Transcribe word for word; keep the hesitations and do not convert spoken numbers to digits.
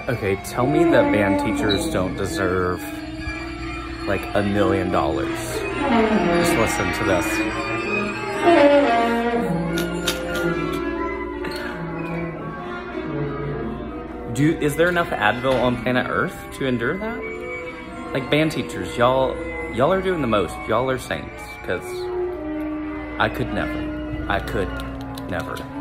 Okay, tell me that band teachers don't deserve like a million dollars. Just listen to this. Do, is there enough Advil on planet Earth to endure that? Like band teachers, y'all, y'all are doing the most. Y'all are saints, because I could never. I could never.